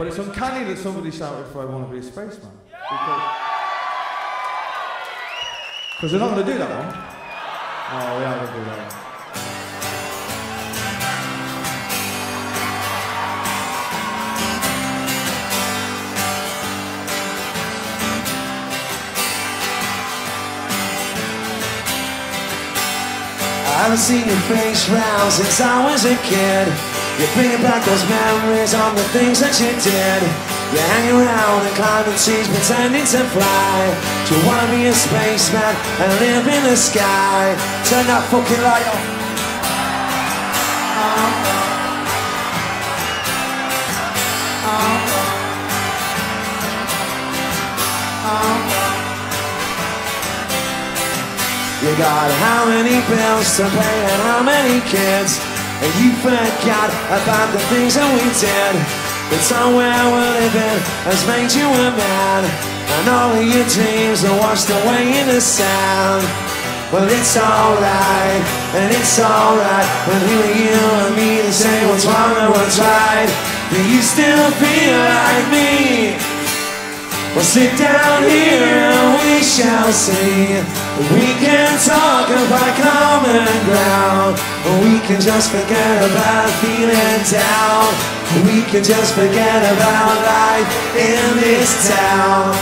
But it's uncanny that somebody shouted for I Want to Be a Spaceman. Because they're not going to do that one. Oh, we are going to do that one. I haven't seen your face round since I was a kid. You're bringing back those memories of the things that you did. You hang around and climbing trees pretending to fly. Do you wanna be a spaceman and live in the sky? Turn that fucking light on. You got how many bills to pay and how many kids, and you forgot about the things that we did. But somewhere we're living has made you a man, and all of your dreams are washed away in the sand. Well, it's alright, and it's alright when you and me to say what's wrong and what's right. Do you still feel like me? Well, sit down here and we shall see. We can talk about common ground. We can just forget about feeling down. We can just forget about life in this town.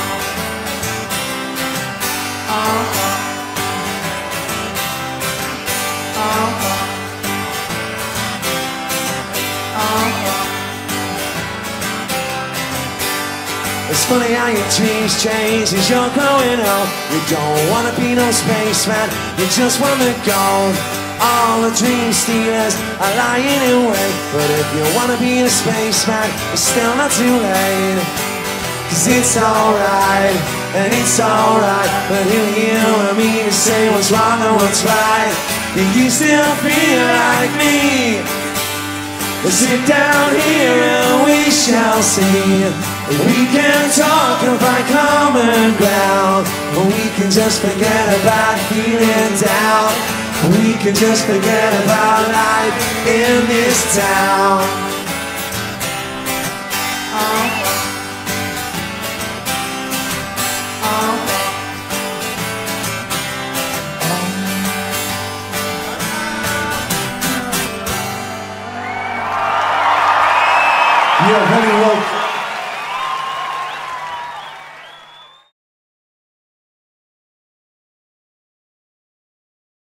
It's funny how your dreams change as you're growing up. You don't wanna be no spaceman, you just wanna go. All the dream stealers are lying in wait. But if you wanna be a spaceman, it's still not too late. Cause it's alright, and it's alright. But who you and me to say what's wrong and what's right? Do you still feel like me? Well, sit down here and we shall see. We can talk about common ground. We can just forget about feeling down. We can just forget about life in this town. You're very welcome.